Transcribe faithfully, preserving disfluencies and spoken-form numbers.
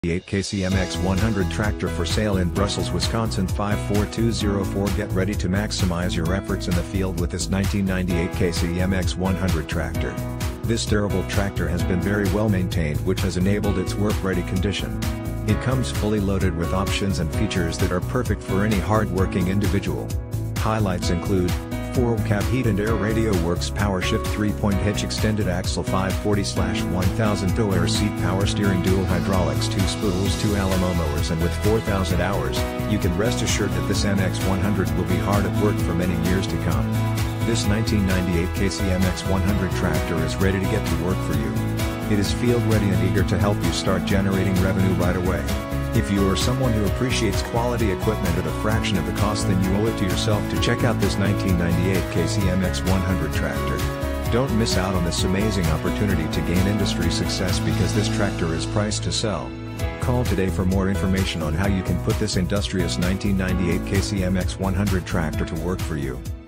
eight K C M X one hundred tractor for sale in Brussels, Wisconsin five four two zero four. Get ready to maximize your efforts in the field with this nineteen ninety-eight K C M X one hundred tractor. This durable tractor has been very well maintained, which has enabled its work-ready condition. It comes fully loaded with options and features that are perfect for any hard-working individual. Highlights include four cab heat and air radio works, power shift, three-point hitch, extended axle, five forty one thousand tow air seat, power steering, dual hydraulics, two spools, two Alamo mowers, and with four thousand hours, you can rest assured that this M X one hundred will be hard at work for many years to come. This nineteen ninety-eight K C M X one hundred tractor is ready to get to work for you. It is field ready and eager to help you start generating revenue right away. If you are someone who appreciates quality equipment at a fraction of the cost, then you owe it to yourself to check out this nineteen ninety-eight K C M X one hundred tractor. Don't miss out on this amazing opportunity to gain industry success, because this tractor is priced to sell. Call today for more information on how you can put this industrious nineteen ninety-eight K C M X one hundred tractor to work for you.